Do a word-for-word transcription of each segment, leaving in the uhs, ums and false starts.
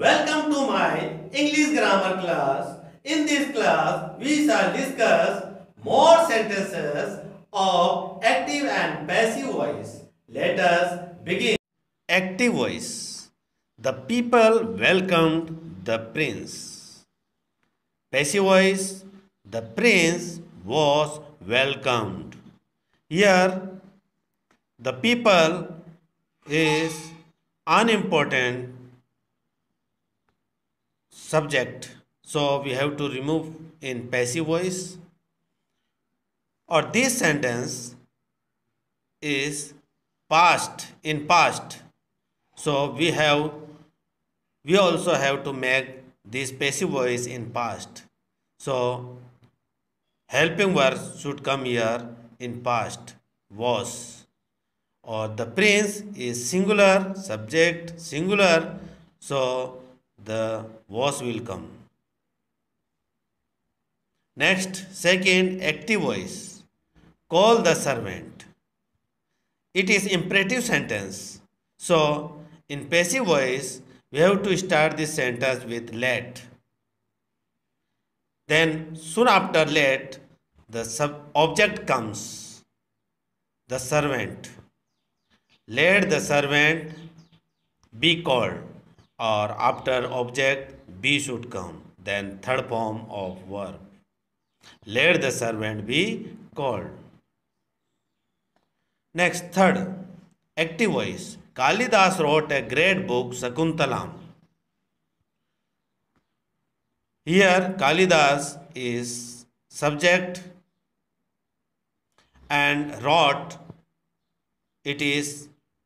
Welcome to my English grammar class. In this class, we shall discuss more sentences of active and passive voice. Let us begin. Active voice. The people welcomed the prince. Passive voice. The prince was welcomed. Here, the people is unimportant subject, so we have to remove in passive voice, or this sentence is past in past, so we have we also have to make this passive voice in past, so helping verbs should come here in past was, or the prince is singular subject singular, so the was will come. Next, second, active voice. Call the servant. It is imperative sentence. So, in passive voice, we have to start this sentence with let. Then, soon after let, the sub object comes. The servant. Let the servant be called, or after object be should come. Then third form of verb. Let the servant be called. Next, third, active voice. Kalidas wrote a great book, Sakuntalam. Here, Kalidas is subject and wrote, it is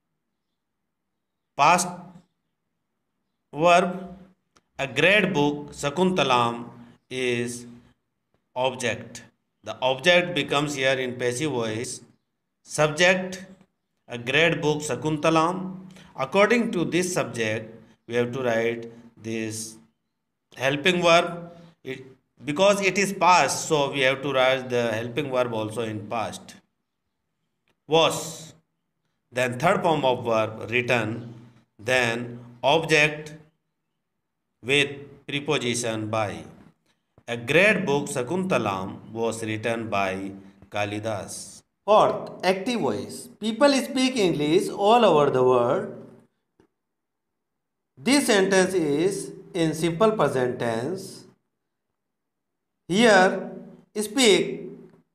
past verb. A great book, Sakuntalam, is object. The object becomes here in passive voice. Subject, a great book, Sakuntalam. According to this subject, we have to write this helping verb. It, because it is past, so we have to write the helping verb also in past. Was. Then third form of verb, written. Then object with preposition by. A great book, Sakuntalam, was written by Kalidas. Fourth, active voice. People speak English all over the world. This sentence is in simple present tense. Here, speak,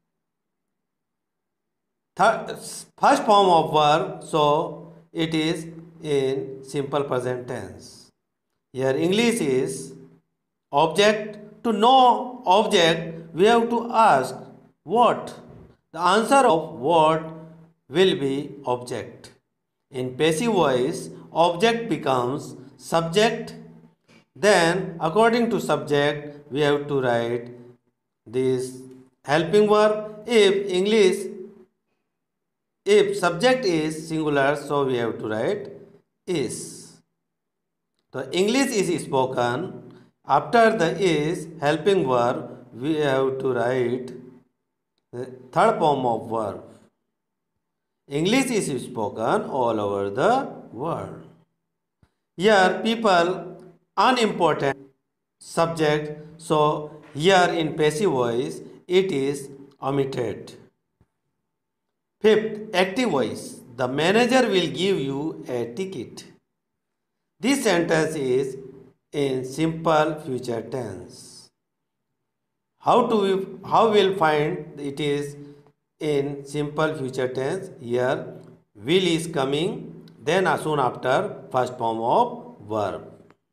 third, first form of verb, so it is in simple present tense. Here English is object. To know object, we have to ask what. The answer of what will be object. In passive voice, object becomes subject. Then according to subject, we have to write this helping verb. If English, if subject is singular, so we have to write is. So English is spoken. After the is helping verb, we have to write the third form of verb. English is spoken all over the world. Here people unimportant subject, so here in passive voice it is omitted. Fifth, active voice. The manager will give you a ticket. This sentence is in simple future tense. How do we how will find it is in simple future tense? Here will is coming, then soon after first form of verb.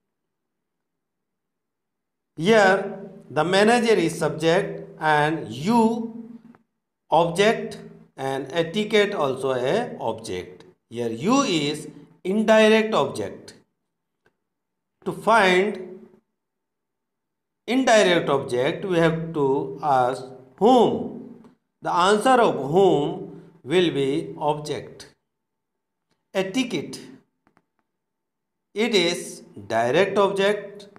Here the manager is subject and you object, and a ticket also a object. Here you is indirect object. To find indirect object, we have to ask whom. The answer of whom will be object. A ticket, it is direct object.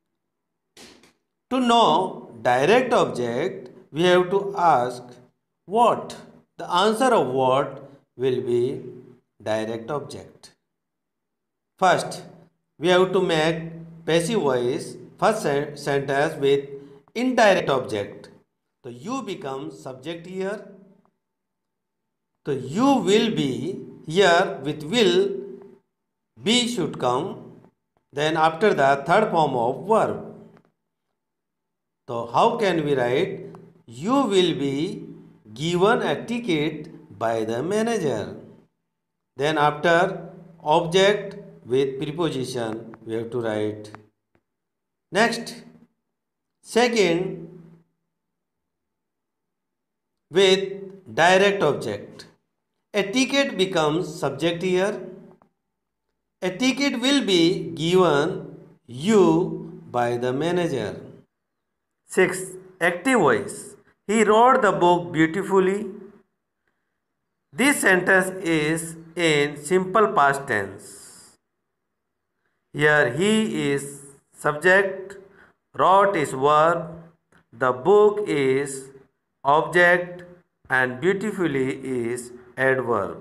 To know direct object, we have to ask what. The answer of what will be direct object. First, we have to make passive voice, first sen- sentence with indirect object. So you become subject here. So you will be here with will, be should come. Then after that, third form of verb. So how can we write? You will be given a ticket by the manager. Then after object with preposition, we have to write. Next, second with direct object. A ticket becomes subject here. A ticket will be given you by the manager. six. Active voice. He wrote the book beautifully. This sentence is in simple past tense. Here he is subject, wrote is verb, the book is object, and beautifully is adverb.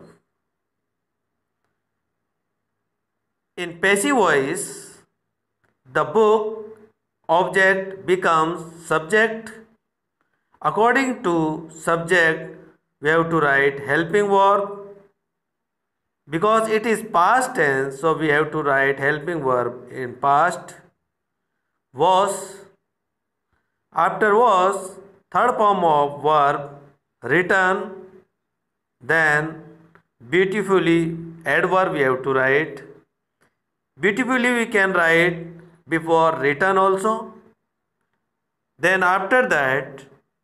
In passive voice, the book object becomes subject. According to subject, we have to write helping verb. Because it is past tense, so we have to write helping verb in past. Was. After was, third form of verb, written. Then beautifully, adverb we have to write. Beautifully we can write before written also. Then after that,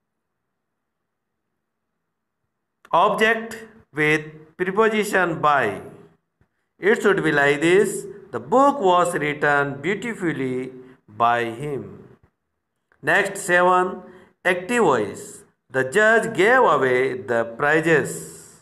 object with preposition by. It should be like this. The book was written beautifully by him. Next, seven. Active voice. The judge gave away the prizes.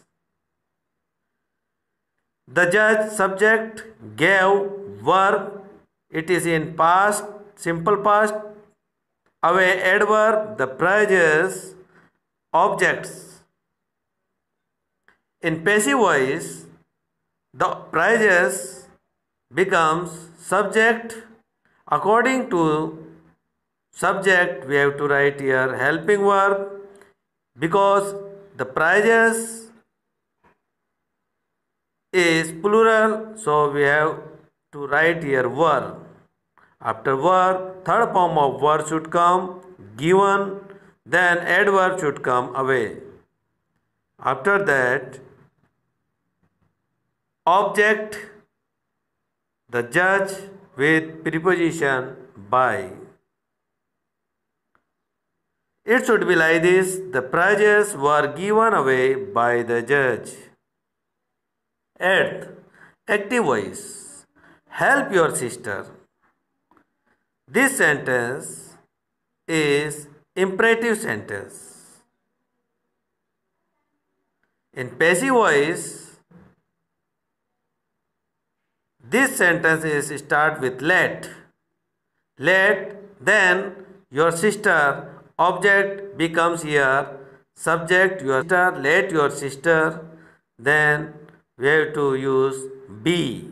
The judge subject gave verb. It is in past, simple past. Away adverb, the prizes, objects. In passive voice, the prizes becomes subject. According to subject, we have to write here helping verb because the prizes is plural, so we have to write here verb. After verb, third form of verb should come, given, then adverb should come away. After that, object, the judge with preposition by. It should be like this. The prizes were given away by the judge. eighth. Active voice. Help your sister. This sentence is imperative sentence. In passive voice, this sentence is start with let. Let, then your sister, object becomes here subject, your sister, let your sister, then we have to use be.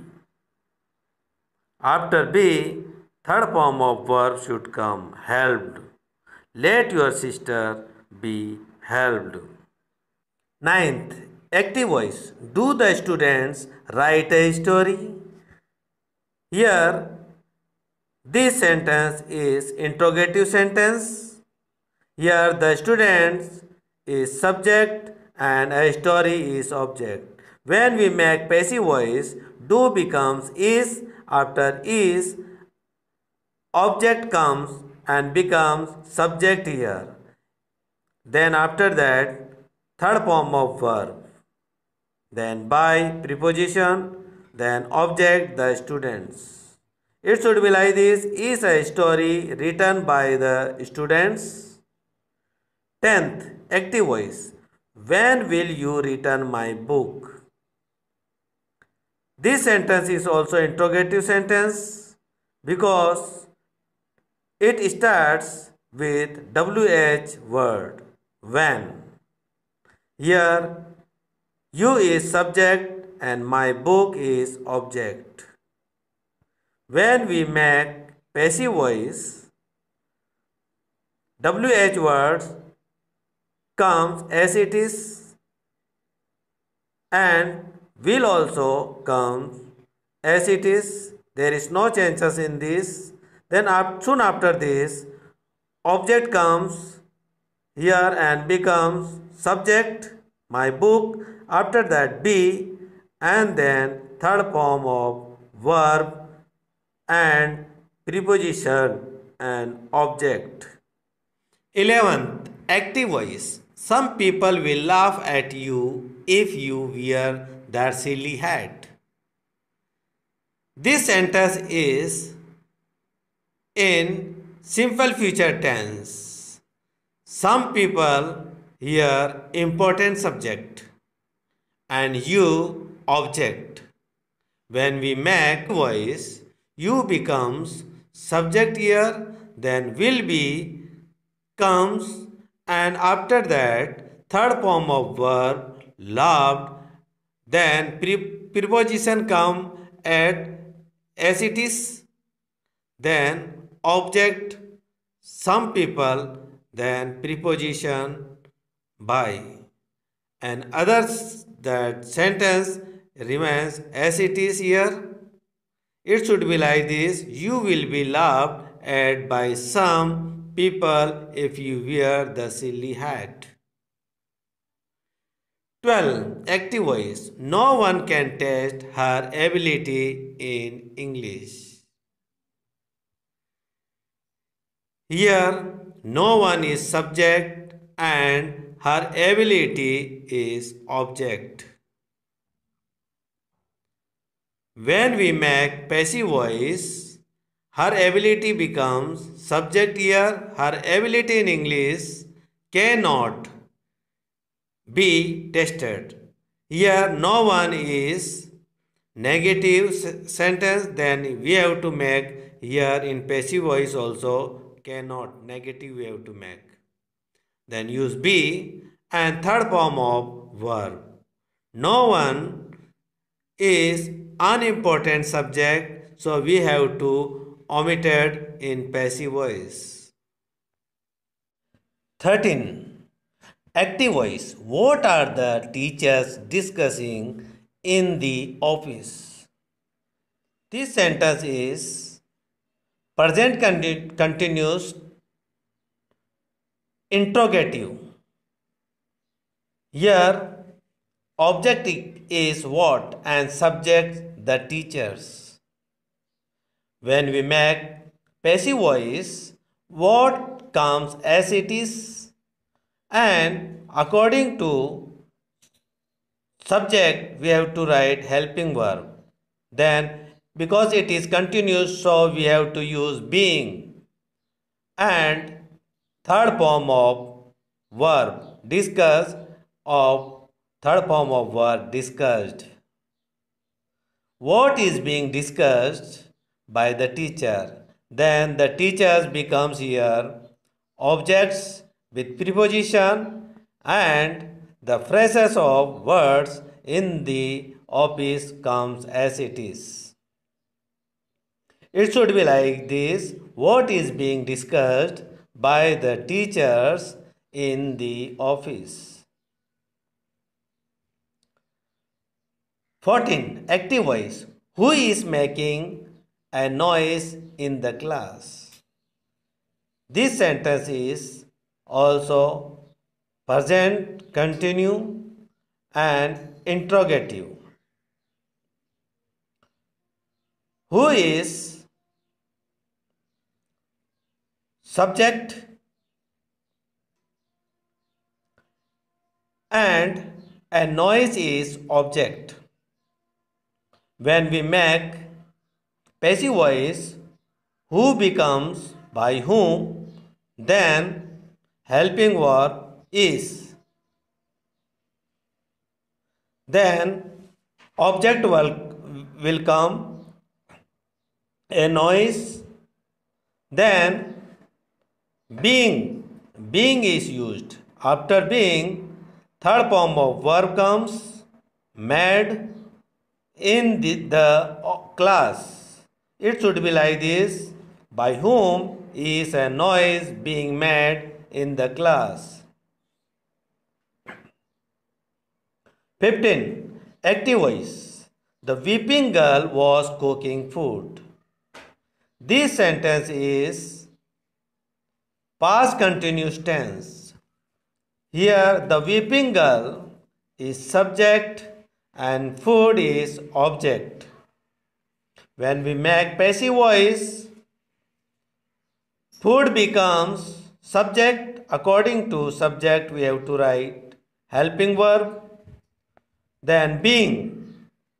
After be, third form of verb should come, helped. Let your sister be helped. Ninth, active voice. Do the students write a story? Here, this sentence is interrogative sentence. Here, the students is subject and a story is object. When we make passive voice, do becomes is, after is, object comes and becomes subject here. Then after that, third form of verb. Then by preposition, then object, the students. It should be like this, is a story written by the students. Tenth, active voice. When will you return my book? This sentence is also interrogative sentence because it starts with W H word, when. Here, you is subject and my book is object. When we make passive voice, W H words comes as it is and will also come as it is. There is no changes in this. Then soon after this, object comes here and becomes subject, my book. After that, be, and then third form of verb and preposition and object. eleventh. Active voice. Some people will laugh at you if you wear that silly hat. This sentence is in simple future tense. Some people here important subject and you object. When we make voice, you becomes subject here, then will be comes, and after that third form of verb loved, then pre- preposition come at as it is, then object some people, then preposition by, and others that sentence remains as it is here. It should be like this: you will be laughed at by some people if you wear the silly hat. twelve. Active voice. No one can test her ability in English. Here, no one is subject and her ability is object. When we make passive voice, her ability becomes subject here. Her ability in English cannot be tested. Here, no one is negative sentence, then we have to make here in passive voice also cannot, negative we have to make. Then use be and third form of verb. No one is unimportant subject, so we have to omit it in passive voice. thirteen. Active voice. What are the teachers discussing in the office? This sentence is present continuous interrogative. Here, object is what and subject the teachers. When we make passive voice, what comes as it is, and according to subject we have to write helping verb. Then because it is continuous, so we have to use being, and third form of verb discuss of third form of verb discussed. What is being discussed by the teacher? Then the teachers becomes here objects with preposition, and the phrases of words in the office comes as it is. It should be like this: what is being discussed by the teachers in the office. fourteen. Active voice. Who is making a noise in the class? This sentence is also present, continue, and interrogative. Who is subject and a noise is object. When we make passive voice, who becomes by whom, then helping verb is. Then object will, will come a noise, then being, being is used. After being, third form of verb comes, made in the, the class. It should be like this: By whom is a noise being made in the class? fifteen. Active voice. The weeping girl was cooking food. This sentence is past continuous tense. Here the weeping girl is subject and food is object. When we make passive voice, food becomes subject. According to subject we have to write helping verb, then being.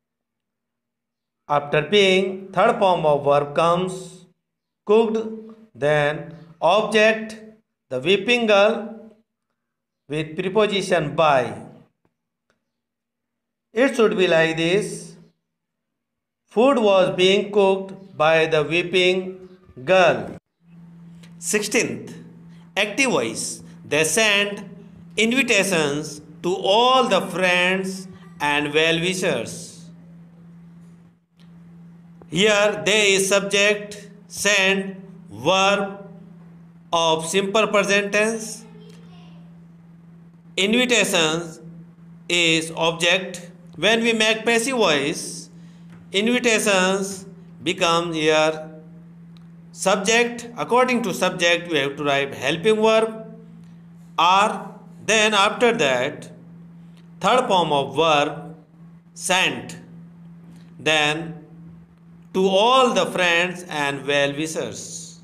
After being, third form of verb comes cooked, then object, the weeping girl with preposition by. It should be like this. Food was being cooked by the weeping girl. sixteenth. Active voice. They sent invitations to all the friends and well-wishers. Here there is subject, sent, verb of simple present tense. Invitations is object. When we make passive voice, invitations become here subject. According to subject we have to write helping verb or. Then after that third form of verb sent, then to all the friends and well-wishers.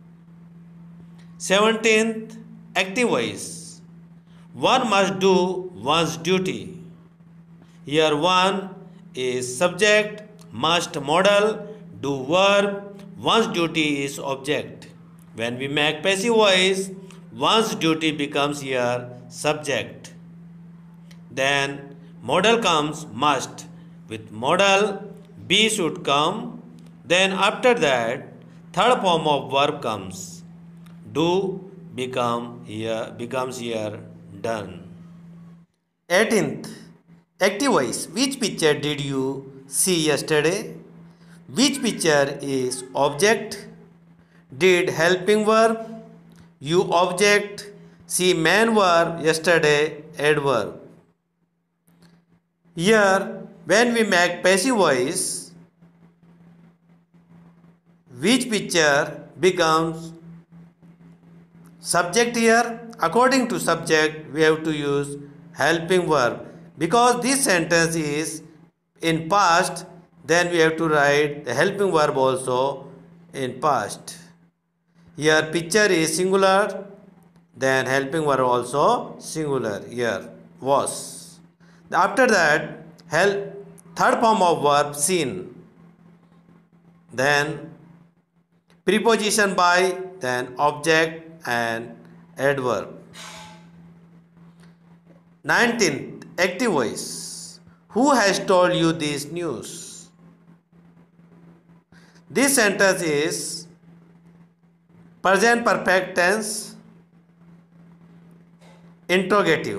seventeenth. Active voice. One must do one's duty. Here one is subject, must modal, do verb, one's duty is object. When we make passive voice, one's duty becomes here subject. Then modal comes must. With modal, be should come. Then after that, third form of verb comes. Do become here becomes here done. eighteenth. Active voice. Which picture did you see yesterday? Which picture is object? Did helping verb. You object. See main verb. Yesterday adverb. Here when we make passive voice, which picture becomes subject here. According to subject we have to use helping verb. Because this sentence is in past, then we have to write the helping verb also in past. Here picture is singular, then helping verb also singular. Here was. After that help third form of verb seen, then preposition by, then object and adverb. nineteenth. Active voice. Who has told you this news? This sentence is present perfect tense interrogative.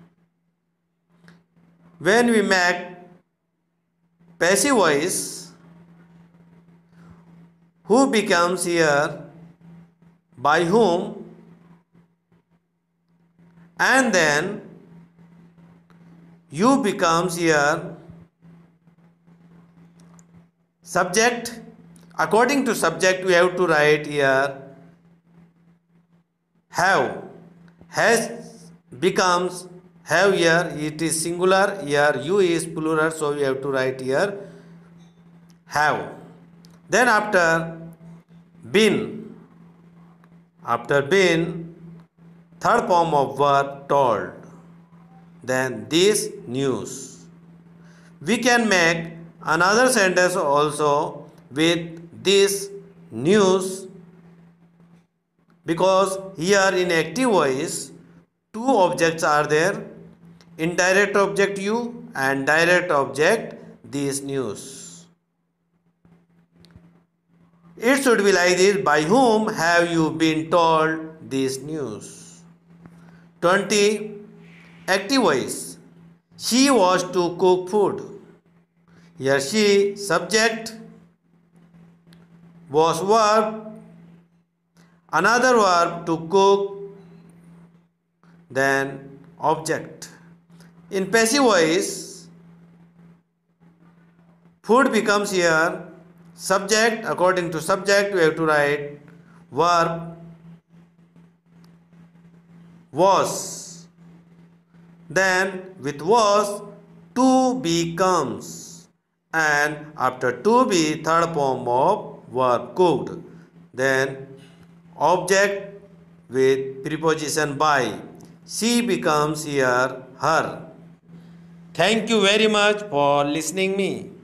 When we make passive voice, who becomes here by whom, and then you becomes here subject. According to subject we have to write here have. Has becomes have here, it is singular, here you is plural, so we have to write here have. Then after been, after been third form of verb told, then this news. We can make another sentence also with this news, because here in active voice two objects are there, indirect object you and direct object this news. It should be like this. By whom have you been told this news? twenty. Active voice. She was to cook food. Here she subject, was verb, Another verb to cook, then object. In passive voice, food becomes here subject. According to subject, we have to write verb was. Then with was, to be comes. And after to be, third form of verb cooked. Then object with preposition by. She becomes here her. Thank you very much for listening me.